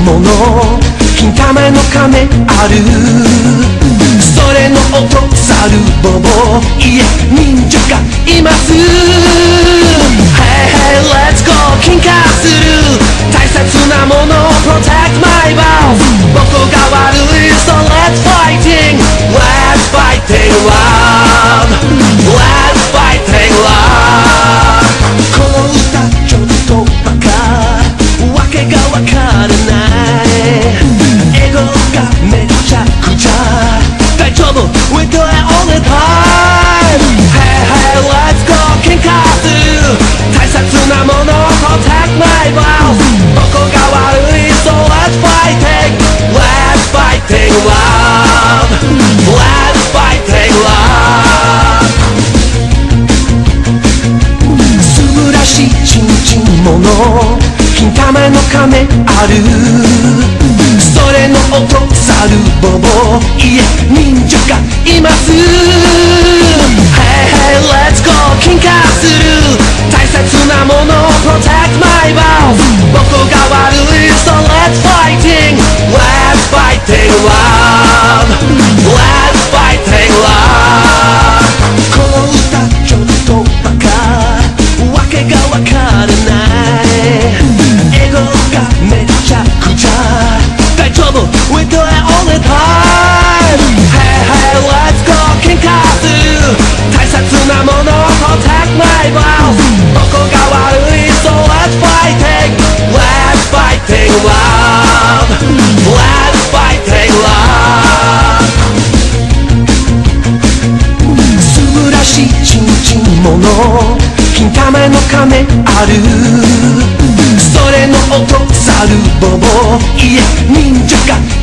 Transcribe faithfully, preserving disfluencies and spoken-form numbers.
もの金玉の亀あるそれの音サルボボいえ忍者がいます Hey hey let's go 金化する大切なもの Protect my vows 僕が悪い So let's fighting Let's fighting love Let's fighting love この歌ちょっとバカわけがわからないエゴがめちゃくちゃ大丈夫 We do it all the time Hey hey let's go 喧嘩する大切なもの Protect my vows 僕が悪い So let's fighting Let's fighting love Let's fighting love 素晴らしいちんちんもの金玉の亀あるそれの音サルボボいえ忍者がいます Hey hey let's go 金化する大切なもの Protect my vows 僕が悪い So let's fighting Let's fighting love Let's fighting love この歌ちょっとバカわけがわからないエゴがめちゃくちゃ大丈夫 We do it all the time Hey hey let's go 喧嘩する大切なもの Protect my vows 僕が悪い So let's fighting Let's fighting love Let's fighting love 素晴らしいちんちんもの金玉の亀あるそれの音サルボボいえ忍者が